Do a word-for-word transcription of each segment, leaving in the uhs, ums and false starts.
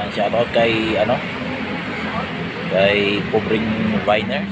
Yan, shoutout kay ano, kay Pobring Viners.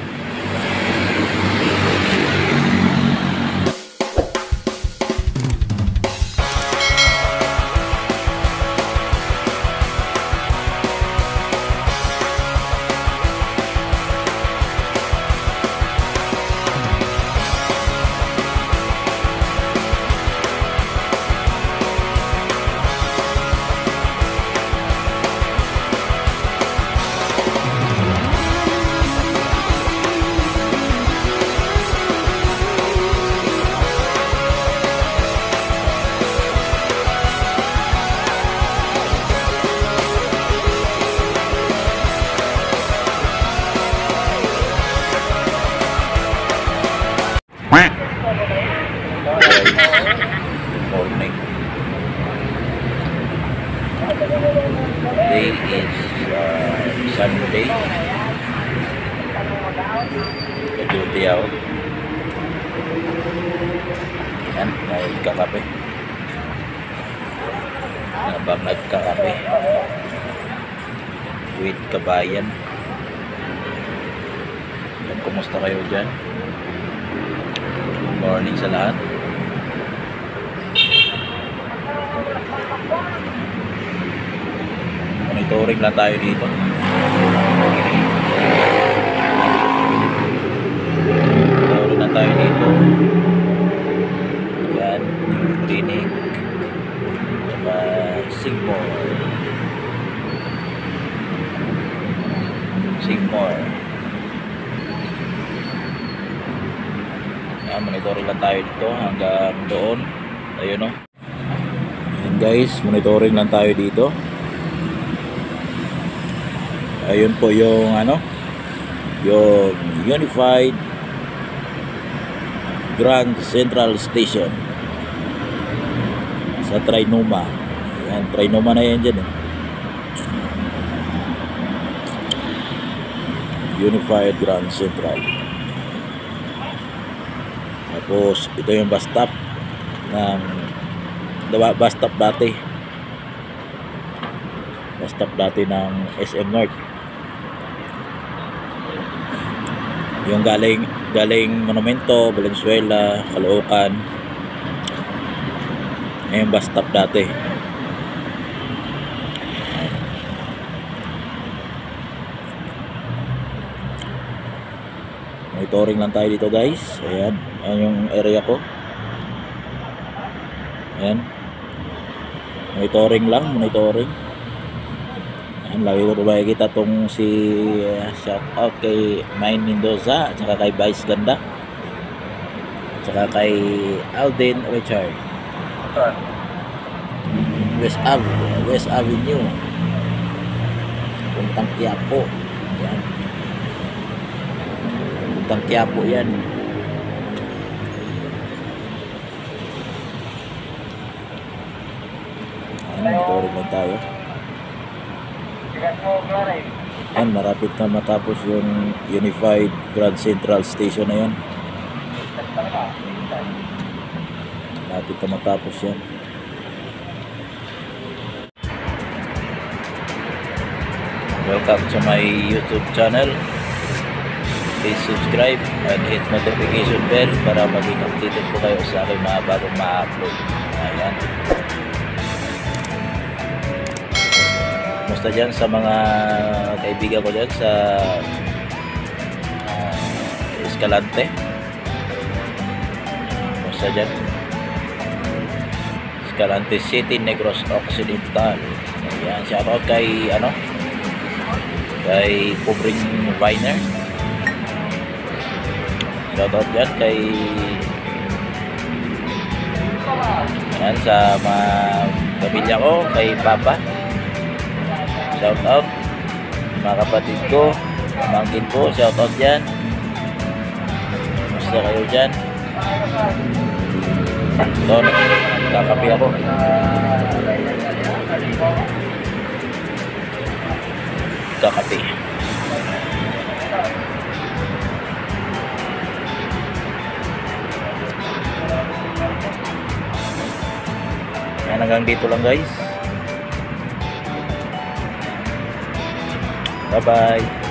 Morning. Today is uh, Sunday. Ka-duty ako. Yan, nagkakape. Habang nagkakape with kabayan. Yan, kumusta kayo dyan? Good morning sa lahat. Monitoring lang tayo dito. Monitoring lang tayo dito. Yan, yung clinic. Saka Sigmore. Sigmore. Yan, monitoring lang tayo dito hanggang doon. Ayun o. Yan guys, monitoring lang tayo dito. Ayun po yung ano, yung Unified Grand Central Station sa Trinoma. Yan, Trinoma na yan dyan eh. Unified Grand Central. Tapos ito yung bus stop ng bus stop dati. Bus stop dati ng S M North. Yung galing galing Monumento, Valenzuela, Caloocan. Ayun bus stop dati. Monitoring lang tayo dito guys. Ayan, ayan yung area ko. Ayan. Monitoring lang, monitoring. Lagi ko makikita tong si uh, shout out kay Main Mendoza at saka kay Vice Ganda at saka kay Alden Richard. West Ave, West Avenue, puntang Quiapo. Yan, puntang Quiapo yan. Ayan, monitoring lang tayo. Yan, marapit na matapos yung Unified Grand Central Station na yan. Marapit na matapos yan. Welcome to my YouTube channel. Please subscribe and hit notification bell para maging updated po kayo sa aking mga bagong ma-upload. Ayan. Kumusta dyan sa mga kaibigan ko dyan sa uh, Escalante? Kumusta dyan? Escalante City, Negros Occidental. Ayan, shoutout kay ano, kay Pobring Viner. Shoutout dyan kay yan, sa mga pamilya ko, kay Papa. Shout out mga kapatid ko, pamangkin ko, shout out dyan. Kumusta kayo dyan? Ito, nagkakape ako. Kakape. Yan, hanggang dito lang guys. Bye-bye.